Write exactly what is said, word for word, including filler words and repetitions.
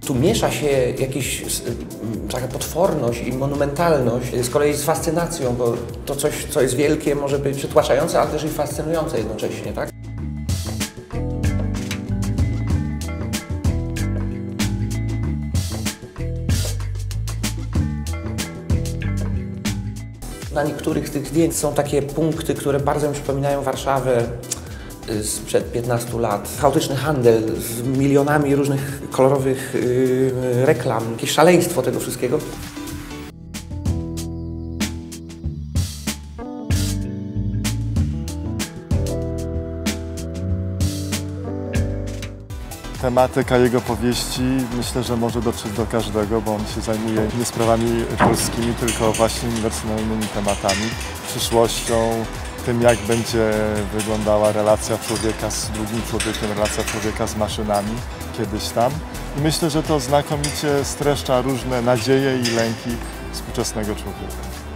Tu miesza się jakaś taka potworność i monumentalność z kolei z fascynacją, bo to coś, co jest wielkie, może być przytłaczające, ale też i fascynujące jednocześnie, tak? Na niektórych z tych zdjęć są takie punkty, które bardzo mi przypominają Warszawę sprzed piętnastu lat. Chaotyczny handel z milionami różnych kolorowych yy, reklam, jakieś szaleństwo tego wszystkiego. Tematyka jego powieści myślę, że może dotrzeć do każdego, bo on się zajmuje nie sprawami polskimi, tylko właśnie uniwersalnymi tematami, przyszłością, tym jak będzie wyglądała relacja człowieka z drugim człowiekiem, relacja człowieka z maszynami kiedyś tam. I myślę, że to znakomicie streszcza różne nadzieje i lęki współczesnego człowieka.